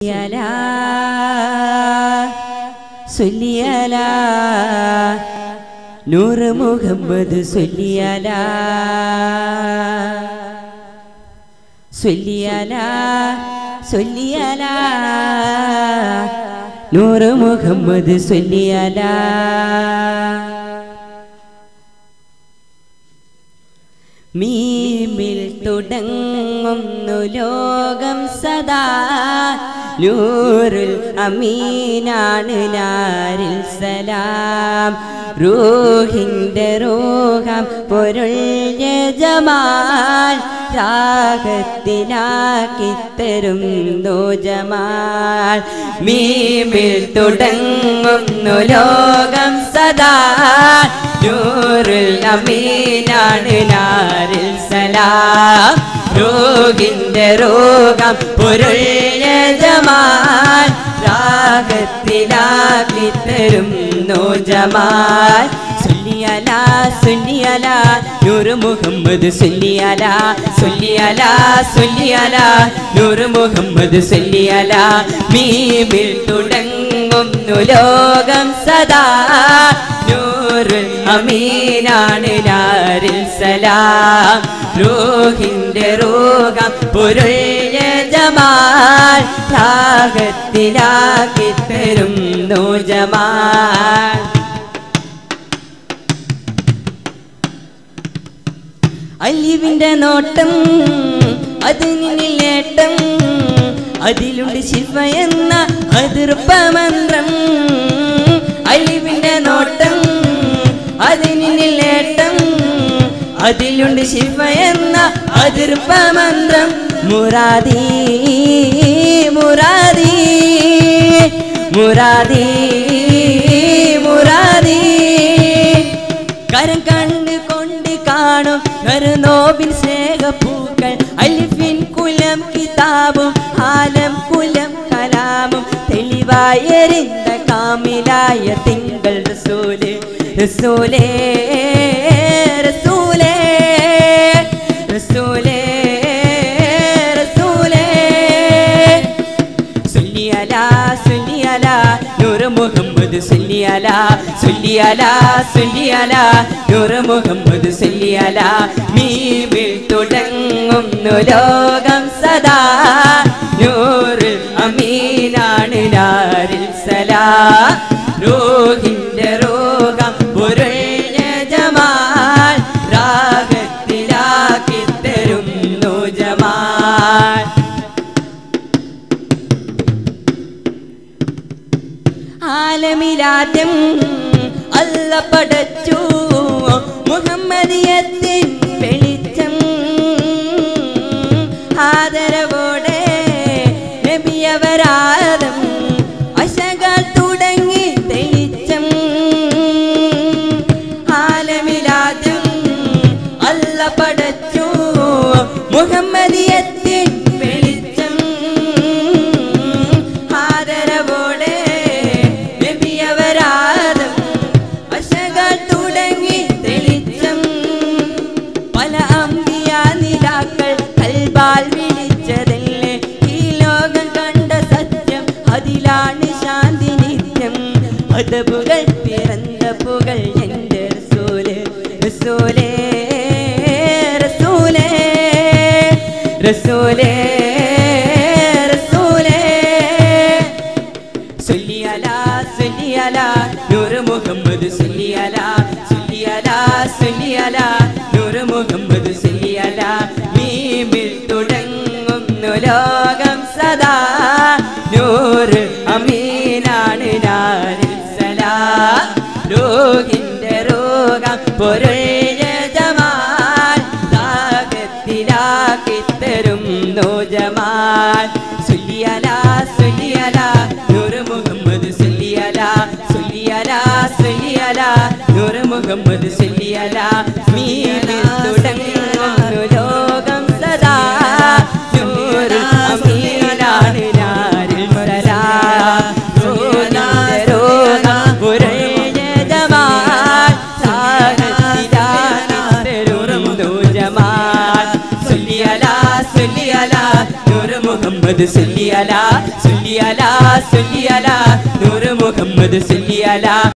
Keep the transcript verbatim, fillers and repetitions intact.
സുല്ലിയലാ സുല്ലിയലാ നൂറ് മുഹമ്മദ് സുല്ലിയലാ സുല്ലിയലാ സുല്ലിയലാ നൂറ് മുഹമ്മദ് സുല്ലിയലാ മീമിൽ തുടങ്ങുന്നു ലോകം സദാ നൂറുൽ അമീനാണ് നാരിൽ സലാം റൂഹിന്റെ റൂഹം പൊരുൾ ജമാൽ രാഗത്തിലാക്കി തരുന്നു ജമാൽ മീമിൽ തുടങ്ങുന്നു ലോകം സദാ നൂറുൽ അമീനാണ് നാരിൽ സലാം റൂഹിന്റെ റൂഹം പൊരുൾ ജമാൽ രാഗത്തിലാക്കി തരുന്നു ജമാൽ സുല്ലിയലാ സുല്ലിയലാ നൂറ് മുഹമ്മദ് സുല്ലിയലാ സുല്ലിയലാ സുല്ലിയലാ നൂറ് മുഹമ്മദ് സുല്ലിയലാ മീമിൽ തുടങ്ങുന്നു ലോകം സദാ നൂറുൽ അമീനാണ് നാരിൽ സലാം റൂഹിന്റെ റൂഹം പൊരുൾ ജമാൽ രാഗത്തിലാക്കി തരുന്നു ജമാൽ അലിവിന്റെ നോട്ടം അത് നിന്നിൽ നേട്ടം അതിലുണ്ട് ശിഫ എന്ന അതിർപ്പമന്ത്രം അലിവിന്റെ നോട്ടം അത് നിന്നിൽ നേട്ടം അതിലുണ്ട് ശിഫ എന്ന അതിർപ്പമന്ത്രം മുറാദി മുറാദി മുറാദി മുറാദി കരം കണ്ട് കൊണ്ട് കാണും കരുനോബിൻ സ്നേഹപ്പൂക്കൾ അലിഫിൻ കുലം കിതാബും ആലം കുലം കലാമും തെളിവായി എരിந்த കാമിലായ തിങ്കൾ റസൂലേ റസൂലേ റസൂലേ റസൂലേ റസൂലേ സുല്ലിയലാ സുല്ലിയലാ നൂറ് മുഹമ്മദ് സുല്ലിയലാ സുല്ലിയലാ സുല്ലിയലാ നൂറ് മുഹമ്മദ് സുല്ലിയലാ മീമിൽ തുടങ്ങുന്നു ലോകം സദാ നൂറുൽ അമീനാണ് നാരിൽ സലാം റൂഹിന്റെ റൂഹം പൊരുൾ ജമാൽ രാഗത്തിലാക്കി തരുന്നു ജമാൽ ആലമിലാദ്യം അല്ല പടച്ചു മുഹമ്മദിയത്തിൻ വെളിച്ചം ആദരവോടെ നബിയവരാദം അശകൾ തുടങ്ങി തെളിച്ചം ആലമിലാദ്യം അല്ല പടച്ചു മുഹമ്മദിയത്തിൻ വെളിച്ചം ആദരവോടെ നബിയവരാദം അശകൾ തുടങ്ങി തെളിച്ചം പല അമ്പിയ നിലാക്കൾ കൽബാൽ വിളിച്ചതല്ലേ ഈ ലോകം കണ്ട സത്യം അതിലാണ് ശാന്തി നിത്യം അദബുകൾ പിറന്ന പുകൾ എൻ്റെ റസൂലേ റസൂലേ റസൂലേ റസൂലേ റസൂലേ സുല്ലിയലാ സുല്ലിയലാ നൂറ് മുഹമ്മദ് സുല്ലിയലാ സുല്ലിയലാ സുല്ലിയലാ നൂറ് മുഹമ്മദ് സുല്ലിയലാ മീമിൽ തുടങ്ങുന്നു ലോകം സദാ നൂറ് അമീനാണ് നാരിൽ സലാം റൂഹിന്റെ റൂഹം പൊരുൾ ജമാൽ രാഗത്തിലാക്കി തരുന്നു ജമാൽ സുല്ലിയലാ സുല്ലിയലാ നൂറ് മുഹമ്മദ് സുല്ലിയലാ സുല്ലിയലാ സുല്ലിയലാ നൂറ് മുഹമ്മദ് സുല്ലിയലാ മീമിൽ തുടങ്ങുന്നു ലോകം സദാ നൂറ് അമീനാണ് നാരിൽ സലാം റൂഹിന്റെ റൂഹം പൊരുൾ ജമാൽ രാഗത്തിലാക്കി തരുന്നു ജമാൽ സുല്ലിയലാ സുല്ലിയലാ നൂറ് മുഹമ്മദ് സുല്ലിയലാ സുല്ലിയ സുല്ലി അലാ സുല്ലി അലാ നൂറ് മുഹമ്മദ് സുല്ലി അലാ